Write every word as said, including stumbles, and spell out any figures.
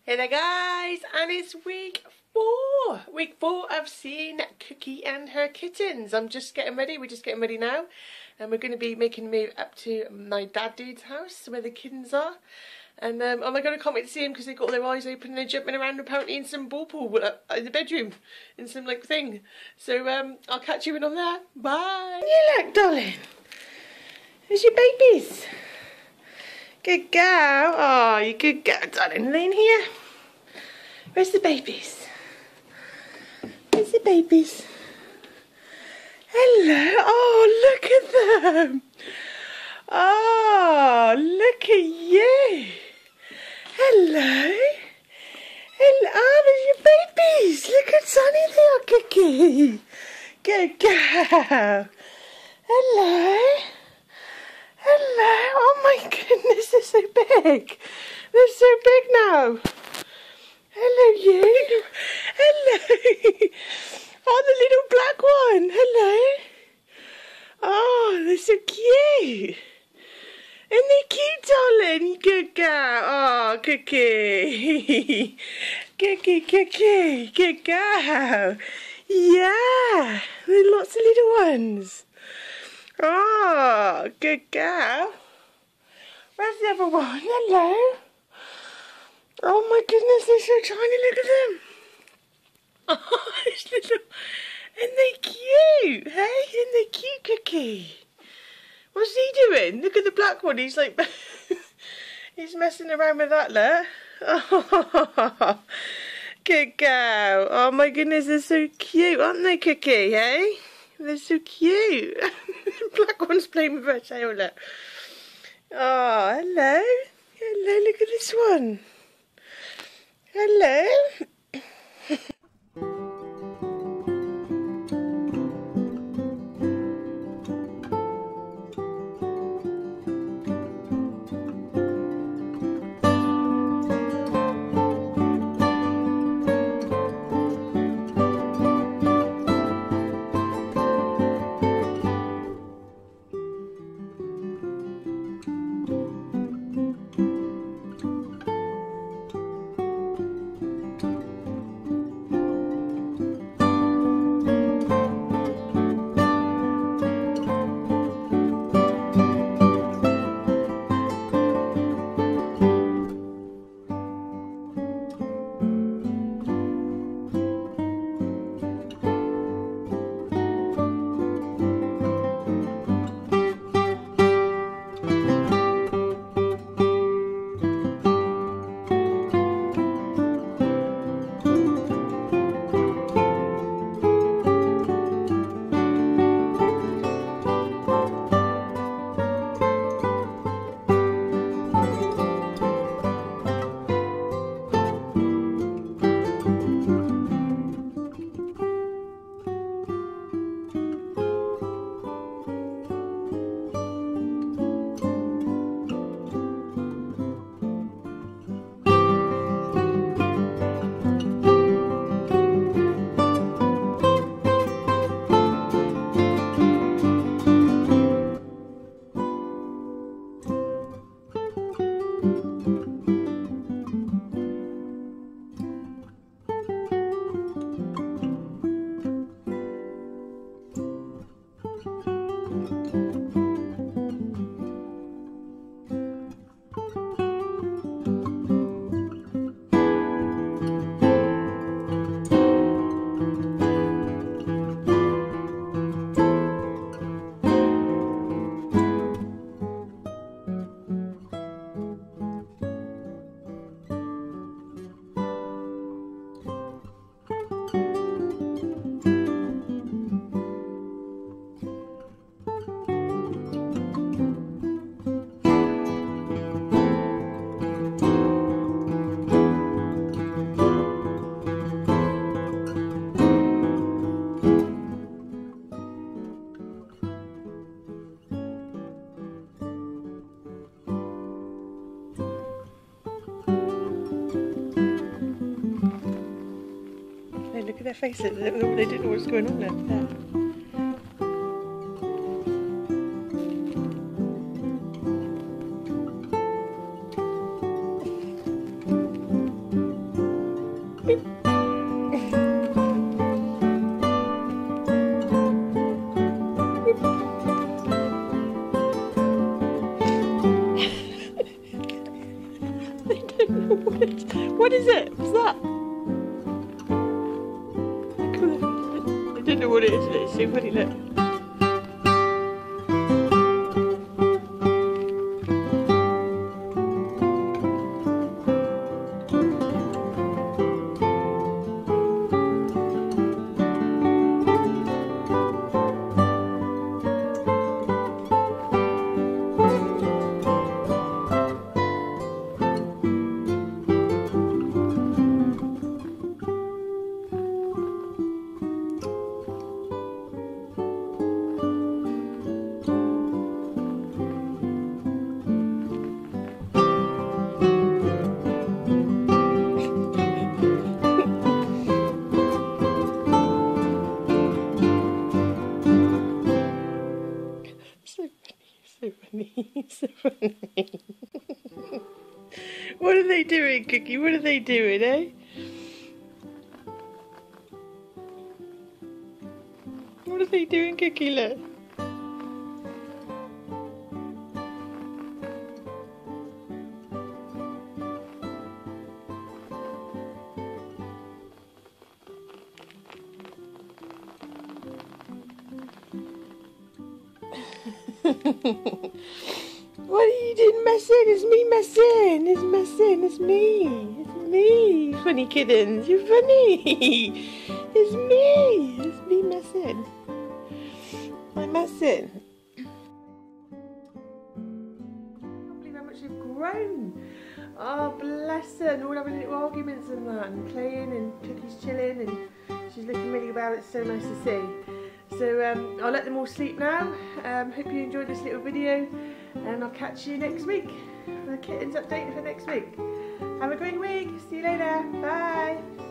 Hey there guys, and it's week four. Week four of seeing Cookie and her kittens. I'm just getting ready, we're just getting ready now. And we're going to be making a move up to my dad dude's house where the kittens are. And um, oh my god, I can't wait to see them because they've got their eyes open and they're jumping around apparently in some ball pool uh, in the bedroom. In some like thing. So um, I'll catch you in on there. Bye. You look, darling. There's your babies. Good girl. Oh, you good girl, darling. Lay in here. Where's the babies? Where's the babies? Hello. Oh, look at them. Oh, look at you. Hello. Hello. Oh, there's your babies. Look how sunny they are, Cookie. Good girl. Hello. Hello. Oh my goodness, they're so big. They're so big now. Hello, you. Hello. Oh, the little black one. Hello. Oh, they're so cute. And they're cute, darling. Good girl. Oh, Cookie. Cookie, Cookie. Good girl. Yeah. There are lots of little ones. Oh, good girl. Where's the other one? Hello. Oh my goodness, they're so tiny. Look at them. Oh, this little... And they're cute, hey? And they're cute, Cookie. What's he doing? Look at the black one. He's like... He's messing around with that, look. Oh, good girl. Oh my goodness, they're so cute, aren't they, Cookie, hey? They're so cute. The black one's playing with her tail, look. Oh, hello. Hello, look at this one. Hello. Look at their faces. They didn't know what's going on there. is it? What's that? I don't know what it is. It's so funny, look. So funny, so funny. What are they doing, Cookie? What are they doing, eh? What are they doing, Cookie? Look. What are you doing messing? It's me messing. It's messing. It's me. It's me. Funny kittens. You're funny. It's me. It's me messing. I'm messing. I can't believe how much they've grown. Oh, bless her. And all having little arguments and that, and playing, and Cookie's chilling, and she's looking really well. It's so nice to see. So um, I'll let them all sleep now. Um, hope you enjoyed this little video, and I'll catch you next week for the kittens update for next week. Have a great week. See you later. Bye.